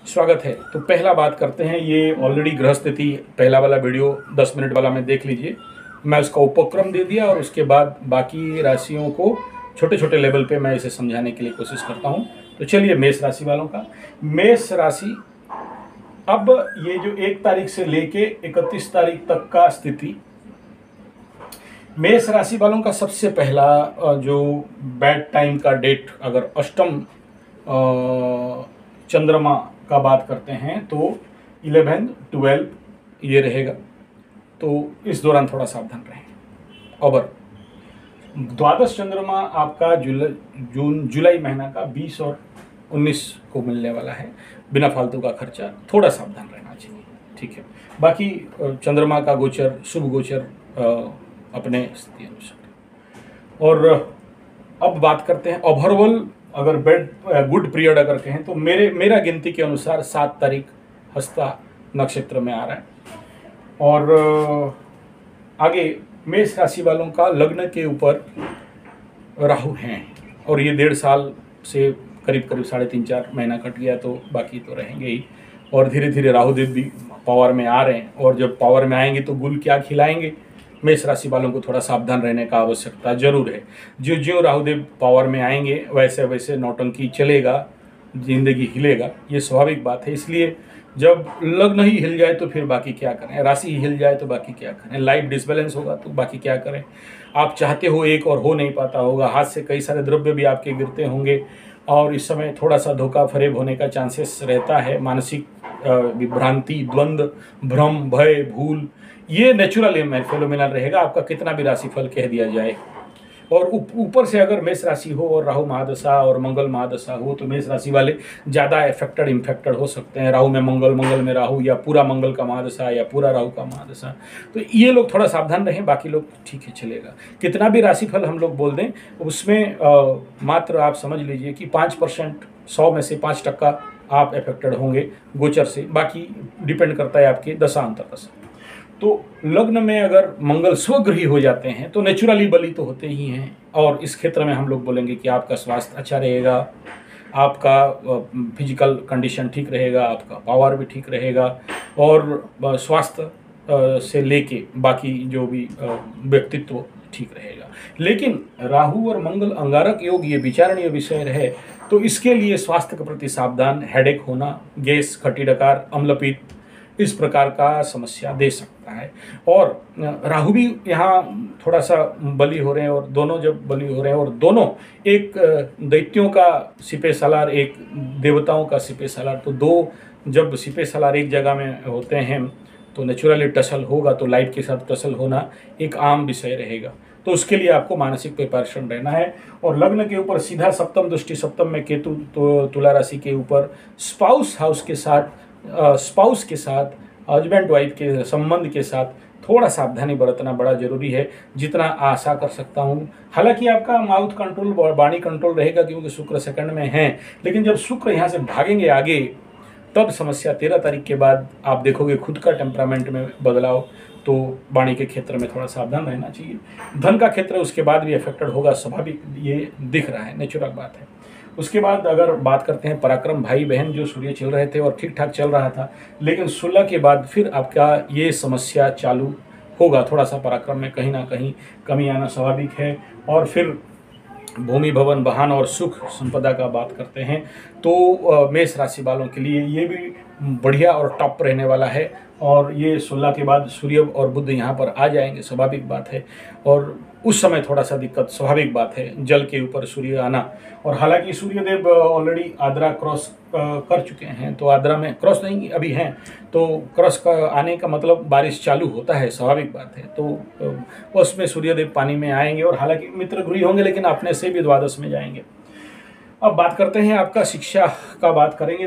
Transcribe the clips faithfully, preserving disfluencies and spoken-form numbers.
स्वागत है। तो पहला बात करते हैं, ये ऑलरेडी ग्रह स्थिति पहला वाला वीडियो दस मिनट वाला में देख लीजिए। मैं उसका उपक्रम दे दिया और उसके बाद बाकी राशियों को छोटे छोटे लेवल पे मैं इसे समझाने के लिए कोशिश करता हूँ। तो चलिए मेष राशि वालों का। मेष राशि, अब ये जो एक तारीख से लेके इकतीस तारीख तक का स्थिति, मेष राशि वालों का सबसे पहला जो बैड टाइम का डेट, अगर अष्टम चंद्रमा का बात करते हैं तो इलेवन ट्वेल्व ये रहेगा। तो इस दौरान थोड़ा सावधान रहें। और द्वादश चंद्रमा आपका जुलाई जून जुलाई महीना का बीस और उन्नीस को मिलने वाला है। बिना फालतू का खर्चा, थोड़ा सावधान रहना चाहिए, ठीक है। बाकी चंद्रमा का गोचर, शुभ गोचर अपने स्थिति अनुसार। और अब बात करते हैं ओवरऑल, अगर बेड गुड पीरियड अगर कहें तो मेरे मेरा गिनती के अनुसार सात तारीख हस्ता नक्षत्र में आ रहा है। और आगे मेष राशि वालों का लग्न के ऊपर राहु हैं और ये डेढ़ साल से करीब करीब साढ़े तीन चार महीना कट गया, तो बाकी तो रहेंगे ही। और धीरे धीरे राहुदेव भी पावर में आ रहे हैं, और जब पावर में आएंगे तो गुल क्या खिलाएंगे। मेष राशि वालों को थोड़ा सावधान रहने का आवश्यकता जरूर है। जो जो राहुदेव पावर में आएंगे वैसे वैसे नौटंकी चलेगा, जिंदगी हिलेगा, ये स्वाभाविक बात है। इसलिए जब लग्न ही हिल जाए तो फिर बाकी क्या करें, राशि ही हिल जाए तो बाकी क्या करें, लाइफ डिसबैलेंस होगा तो बाकी क्या करें। आप चाहते हो एक और हो नहीं पाता होगा, हाथ से कई सारे द्रव्य भी आपके गिरते होंगे, और इस समय थोड़ा सा धोखा फरेब होने का चांसेस रहता है। मानसिक विभ्रांति, द्वंद्व, भ्रम, भय, भूल, ये नेचुरल फिनोमिनल रहेगा, आपका कितना भी राशिफल कह दिया जाए। और ऊपर से अगर मेष राशि हो और राहु महादशा और मंगल महादशा हो तो मेष राशि वाले ज़्यादा इफेक्टेड इन्फेक्टेड हो सकते हैं। राहु में मंगल, मंगल में राहु, या पूरा मंगल का महादशा या पूरा राहु का महादशा, तो ये लोग थोड़ा सावधान रहें। बाकी लोग ठीक है, चलेगा। कितना भी राशिफल हम लोग बोल दें उसमें आ, मात्र आप समझ लीजिए कि पाँच परसेंट, सौ में से पाँच टक्का आप इफेक्टेड होंगे गोचर से। बाकी डिपेंड करता है आपके दशा अंतर्दशा से। तो लग्न में अगर मंगल स्वगृही हो जाते हैं तो नेचुरली बली तो होते ही हैं। और इस क्षेत्र में हम लोग बोलेंगे कि आपका स्वास्थ्य अच्छा रहेगा, आपका फिजिकल कंडीशन ठीक रहेगा, आपका पावर भी ठीक रहेगा, और स्वास्थ्य से लेके बाकी जो भी व्यक्तित्व ठीक रहेगा। लेकिन राहु और मंगल अंगारक योग ये विचारणीय विषय रहे, तो इसके लिए स्वास्थ्य के प्रति सावधान। हेडेक होना, गैस, खट्टी डकार, अम्लपीत, इस प्रकार का समस्या दे सकता है। और राहु भी यहाँ थोड़ा सा बली हो रहे हैं, और दोनों जब बली हो रहे हैं और दोनों एक दैत्यों का सिपे सालार, एक देवताओं का सिपे सालार, तो दो जब सिपे सालार एक जगह में होते हैं तो नेचुरली टसल होगा, तो लाइफ के साथ टसल होना एक आम विषय रहेगा। तो उसके लिए आपको मानसिक प्रिपरेशन रहना है। और लग्न के ऊपर सीधा सप्तम दृष्टि, सप्तम में केतु तो तुला राशि के ऊपर स्पाउस हाउस के साथ, स्पाउस के साथ, हस्बैंड वाइफ के संबंध के साथ थोड़ा सावधानी बरतना बड़ा जरूरी है, जितना आशा कर सकता हूँ। हालांकि आपका माउथ कंट्रोल, वाणी कंट्रोल रहेगा क्योंकि शुक्र सेकंड में है, लेकिन जब शुक्र यहाँ से भागेंगे आगे तब समस्या तेरह तारीख के बाद आप देखोगे खुद का टेम्परामेंट में बदलाव। तो वाणी के क्षेत्र में थोड़ा सावधान रहना चाहिए। धन का क्षेत्र उसके बाद भी अफेक्टेड होगा, स्वाभाविक ये दिख रहा है, नेचुरल बात है। उसके बाद अगर बात करते हैं पराक्रम, भाई बहन जो सूर्य चल रहे थे और ठीक ठाक चल रहा था, लेकिन सोलह के बाद फिर आपका ये समस्या चालू होगा। थोड़ा सा पराक्रम में कहीं ना कहीं कमी आना स्वाभाविक है। और फिर भूमि, भवन, वाहन और सुख संपदा का बात करते हैं तो मेष राशि वालों के लिए ये भी बढ़िया और टॉप रहने वाला है। और ये सोलह के बाद सूर्य और बुध यहाँ पर आ जाएंगे, स्वाभाविक बात है। और उस समय थोड़ा सा दिक्कत स्वाभाविक बात है, जल के ऊपर सूर्य आना। और हालांकि सूर्यदेव ऑलरेडी आद्रा क्रॉस कर चुके हैं, तो आद्रा में क्रॉस नहीं अभी हैं, तो क्रॉस का आने का मतलब बारिश चालू होता है, स्वाभाविक बात है। तो उसमें सूर्यदेव पानी में आएंगे, और हालांकि मित्र गृही होंगे लेकिन अपने से भी द्वादश में जाएंगे। अब बात करते हैं आपका शिक्षा का बात करेंगे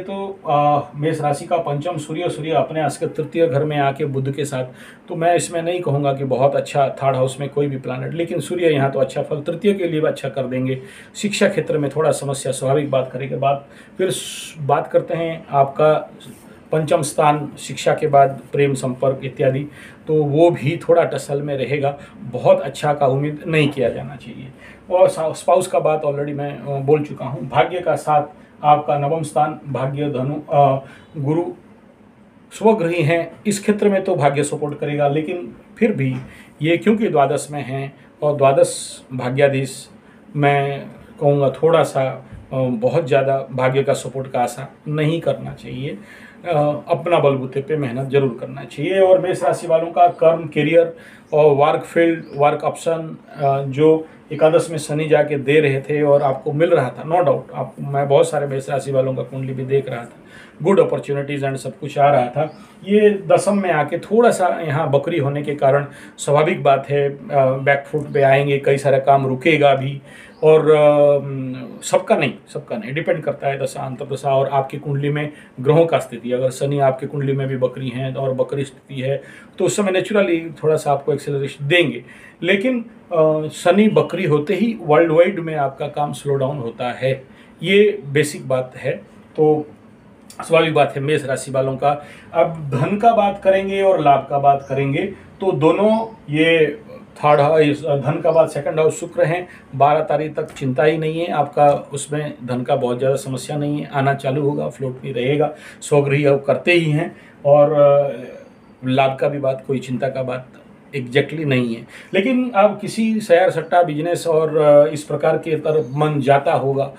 तो मेष राशि का पंचम सूर्य, सूर्य अपने आज के तृतीय घर में आके बुध के साथ, तो मैं इसमें नहीं कहूँगा कि बहुत अच्छा थर्ड हाउस में कोई भी प्लानट, लेकिन सूर्य यहाँ तो अच्छा फल तृतीय के लिए भी अच्छा कर देंगे। शिक्षा क्षेत्र में थोड़ा समस्या स्वाभाविक बात करेंगे। बात फिर बात करते हैं आपका पंचम स्थान, शिक्षा के बाद प्रेम संपर्क इत्यादि, तो वो भी थोड़ा टसल में रहेगा। बहुत अच्छा का उम्मीद नहीं किया जाना चाहिए। और स्पाउस का बात ऑलरेडी मैं बोल चुका हूँ। भाग्य का साथ आपका नवम स्थान भाग्य धनु अ, गुरु स्वग्रही हैं, इस क्षेत्र में तो भाग्य सपोर्ट करेगा, लेकिन फिर भी ये क्योंकि द्वादश में हैं और द्वादश भाग्याधीश, मैं कहूँगा थोड़ा सा अ, बहुत ज़्यादा भाग्य का सपोर्ट का आशा नहीं करना चाहिए। अ, अपना बलबूते पे मेहनत जरूर करना चाहिए। और मेष राशि वालों का कर्म, करियर और वर्क फील्ड, वर्क ऑप्शन जो एकादश में शनि जाके दे रहे थे और आपको मिल रहा था, नो डाउट आप, मैं बहुत सारे मेष राशि वालों का कुंडली भी देख रहा था, गुड अपॉर्चुनिटीज़ एंड सब कुछ आ रहा था। ये दसम में आके थोड़ा सा यहाँ बकरी होने के कारण स्वाभाविक बात है, बैकफुट पे आएंगे, कई सारा काम रुकेगा भी। और अ, सबका नहीं सबका नहीं डिपेंड करता है दशा अंतर्दशा और आपकी कुंडली में ग्रहों का स्थिति। अगर शनि आपकी कुंडली में भी बकरी हैं और बकरी स्थिति है तो उस समय नेचुरली थोड़ा सा आपको एक्सेलरेशन देंगे, लेकिन अ, शनि बकरी होते ही वर्ल्ड वाइड में आपका काम स्लो डाउन होता है, ये बेसिक बात है। तो स्वाभाविक बात है मेष राशि वालों का। अब धन का बात करेंगे और लाभ का बात करेंगे तो दोनों ये थर्ड हाउस, धन का बात सेकंड हाउस शुक्र हैं, बारह तारीख तक चिंता ही नहीं है आपका, उसमें धन का बहुत ज़्यादा समस्या नहीं है, आना चालू होगा, फ्लोट में रहेगा, स्वगृही अब करते ही हैं। और लाभ का भी बात, कोई चिंता का बात एग्जैक्टली नहीं है। लेकिन अब किसी शेयर सट्टा बिजनेस और इस प्रकार के तरफ मन जाता होगा,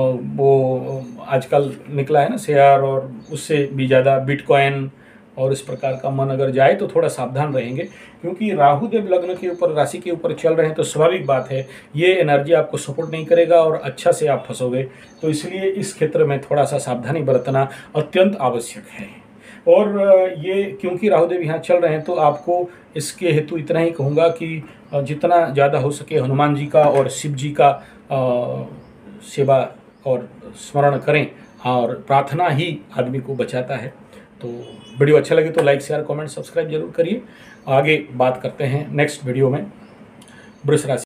वो आजकल निकला है ना शेयर, और उससे भी ज़्यादा बिटकॉइन और इस प्रकार का मन अगर जाए तो थोड़ा सावधान रहेंगे, क्योंकि राहु देव लग्न के ऊपर, राशि के ऊपर चल रहे हैं, तो स्वाभाविक बात है ये एनर्जी आपको सपोर्ट नहीं करेगा और अच्छा से आप फंसोगे। तो इसलिए इस क्षेत्र में थोड़ा सा सावधानी बरतना अत्यंत आवश्यक है। और ये क्योंकि राहु देव यहाँ चल रहे हैं तो आपको इसके हेतु इतना ही कहूँगा कि जितना ज़्यादा हो सके हनुमान जी का और शिव जी का आ, सेवा और स्मरण करें, और प्रार्थना ही आदमी को बचाता है। तो वीडियो अच्छा लगे तो लाइक, शेयर, कमेंट, सब्सक्राइब जरूर करिए। आगे बात करते हैं नेक्स्ट वीडियो में वृष राशि